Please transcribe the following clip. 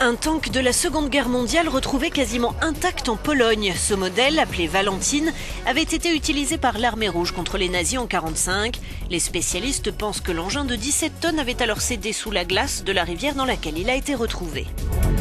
Un tank de la Seconde Guerre mondiale retrouvé quasiment intact en Pologne. Ce modèle, appelé Valentine, avait été utilisé par l'armée rouge contre les nazis en 1945. Les spécialistes pensent que l'engin de 17 tonnes avait alors cédé sous la glace de la rivière dans laquelle il a été retrouvé.